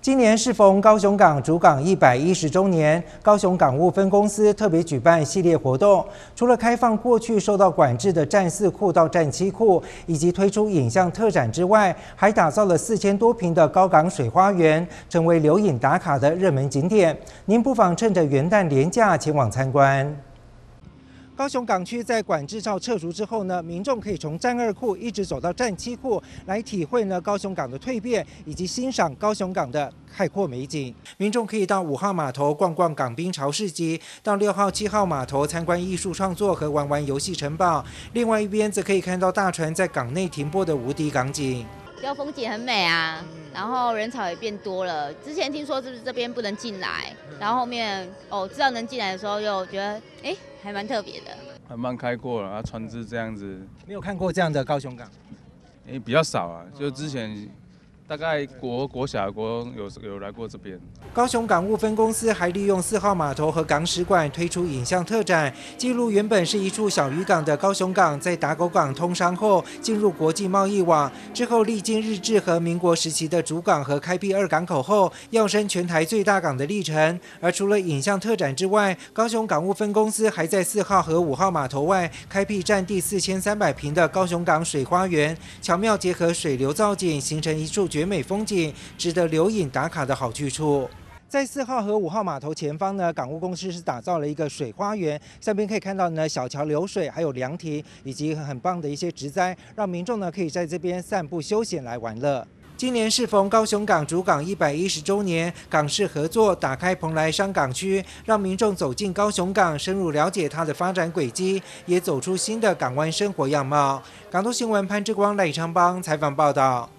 今年适逢高雄港主港110周年，高雄港务分公司特别举办系列活动，除了开放过去受到管制的战4库到战7库，以及推出影像特展之外，还打造了4000多坪的高港水花园，成为留影打卡的热门景点。您不妨趁着元旦连假前往参观。 高雄港区在管制罩撤除之后呢，民众可以从战2库一直走到战7库，来体会呢高雄港的蜕变，以及欣赏高雄港的开阔美景。民众可以到5号码头逛逛港滨潮市集，到6号、7号码头参观艺术创作和玩游戏城堡。另外一边则可以看到大船在港内停泊的无敌港景。 就风景很美啊，然后人潮也变多了。之前听说是不是这边不能进来，然后后面知道能进来的时候，又觉得还蛮特别的， 还蛮开阔了啊，船只这样子。 没有看过这样的高雄港， 比较少啊，就之前大概国小有来过这边。 高雄港务分公司还利用4号码头和港史馆推出影像特展，记录原本是一处小渔港的高雄港，在打狗港通商后进入国际贸易网，之后历经日治和民国时期的主港和开辟2港口后，跃升全台最大港的历程。而除了影像特展之外，高雄港务分公司还在4号和5号码头外开辟占地4300坪的高雄港水花园，巧妙结合水流造景，形成一处绝美风景，值得留影打卡的好去处。 在4号和5号码头前方呢，港务公司是打造了一个水花园，上边可以看到呢小桥流水，还有凉亭，以及很棒的一些植栽，让民众呢可以在这边散步休闲来玩乐。今年适逢高雄港主港110周年，港市合作打开蓬莱商港区，让民众走进高雄港，深入了解它的发展轨迹，也走出新的港湾生活样貌。港都新闻潘志光、赖昌邦采访报道。